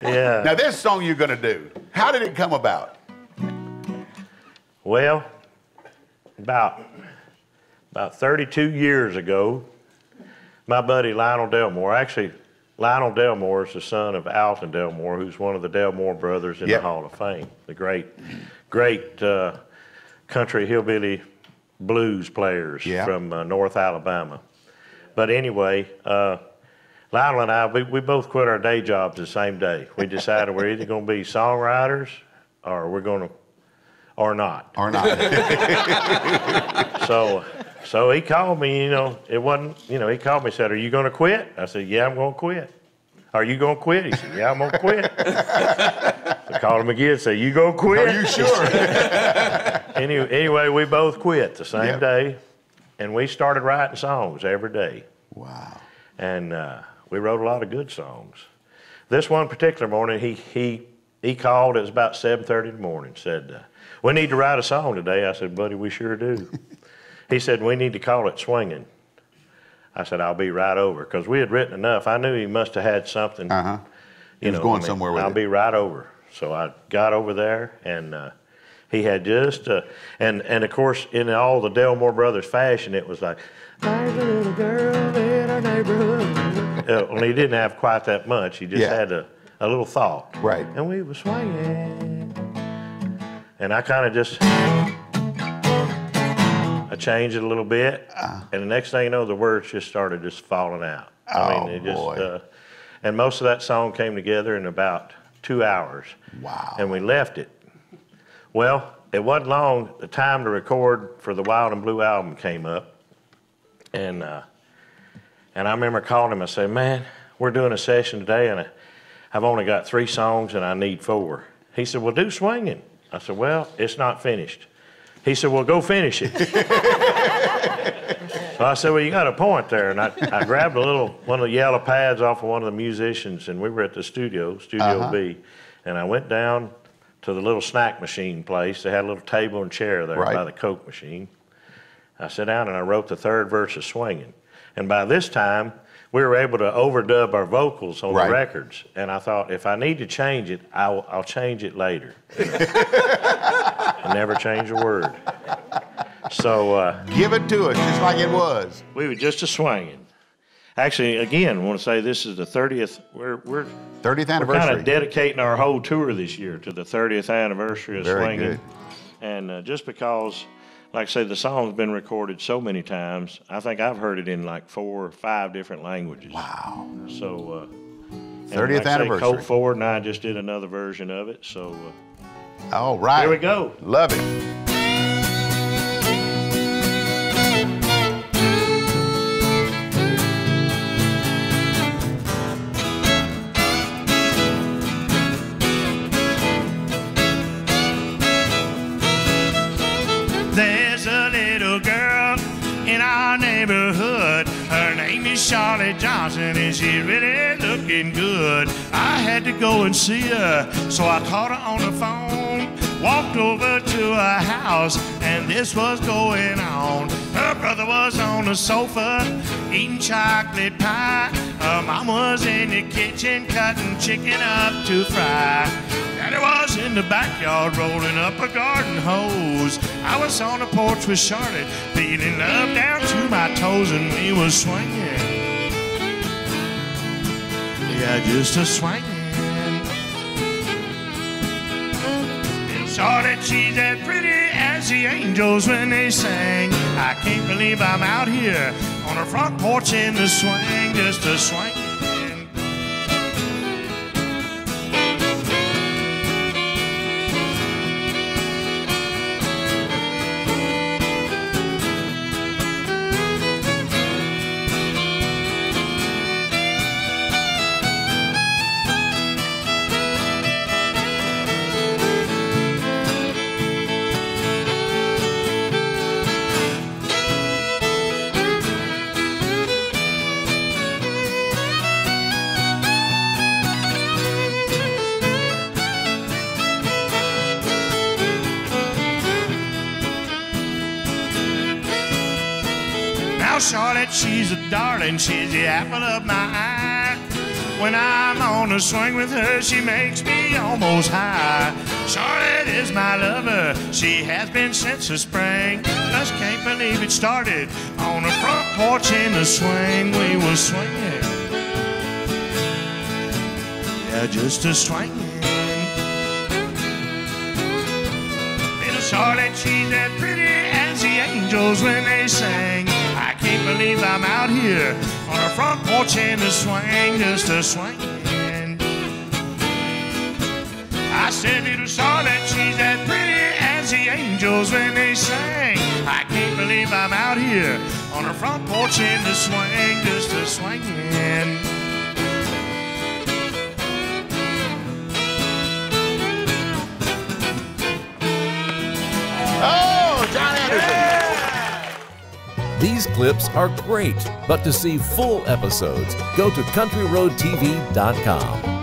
Yeah. Now, this song you're going to do, how did it come about? Well, about 32 years ago, my buddy Lionel Delmore, actually, Lionel Delmore is the son of Alton Delmore, who's one of the Delmore brothers in the Hall of Fame, the great country hillbilly blues players from North Alabama. But anyway, Lionel and I, we both quit our day jobs the same day. We decided we're either going to be songwriters or we're going to, or not. Or not. So he called me, it wasn't, he called me and said, "Are you going to quit?" I said, "Yeah, I'm going to quit." "Are you going to quit?" He said, "Yeah, I'm going to quit." I called him again and said, "You going to quit?" Are you sure? Anyway, we both quit the same day, and we started writing songs every day. Wow. And we wrote a lot of good songs. This one particular morning, he called, it was about 7:30 in the morning, said, "We need to write a song today." I said, "Buddy, we sure do." He said, "We need to call it Swinging." I said, "I'll be right over," because we had written enough. I knew he must have had something. He was going somewhere with it. I'll be right over. So I got over there, and he had just, and of course, in all the Delmore Brothers fashion, it was like, "There's a little girl in our neighborhood." Well, he didn't have quite that much. He just had a little thought. Right. And we were swinging. And I kind of just, I changed it a little bit, and the next thing you know, the words just started just falling out. And most of that song came together in about 2 hours. Wow. And we left it. Well, it wasn't long, the time to record for the Wild and Blue album came up, and I remember calling him. I said, "Man, we're doing a session today, and I've only got 3 songs, and I need 4. He said, "Well, do Swinging." I said, "Well, it's not finished." He said, "Well, go finish it." So I said, "Well, you got a point there." And I grabbed one of the yellow pads off of one of the musicians, and we were at the Studio B, and I went down to the little snack machine place. They had a little table and chair there by the Coke machine. I sat down and I wrote the 3rd verse of Swinging. And by this time, we were able to overdub our vocals on the records. And I thought, if I need to change it, I'll change it later. I never change a word. So give it to us just like it was. We were just a swinging. Actually, again, I want to say this is the 30th. We're 30th anniversary. We're kind of dedicating our whole tour this year to the 30th anniversary of Swinging. Good. And just because, like I say, the song's been recorded so many times, I think I've heard it in like 4 or 5 different languages. Wow. So 30th anniversary. Colt Ford and I just did another version of it. So all right. Here we go. Love it. There's a little girl in our neighborhood. Her name is Charlotte Johnson, and she's really looking good. I had to go and see her, so I called her on the phone. Walked over to her house, and this was going on. Her brother was on the sofa eating chocolate pie. Her mom was in the kitchen cutting chicken up to fry. Daddy was in the backyard rolling up a garden hose. I was on the porch with Charlotte, feeling love down to my toes, and we was swinging. Yeah, just a swinging. And Charlotte, she's as pretty as the angels when they sang. I can't believe I'm out here on the front porch in the swing, just a swinging. Charlotte, she's a darling, she's the apple of my eye. When I'm on a swing with her, she makes me almost high. Charlotte is my lover, she has been since the spring. Just can't believe it started on the front porch in the swing. We were swinging, yeah, just a swinging. Little Charlotte, she's as pretty as the angels when they sing. I can't believe I'm out here on the front porch in the swing, just a swinging. I said, little Charlotte, she's as pretty as the angels when they sing. I can't believe I'm out here on the front porch in the swing, just a swinging. Oh, John Anderson. These clips are great, but to see full episodes, go to countryroadtv.com.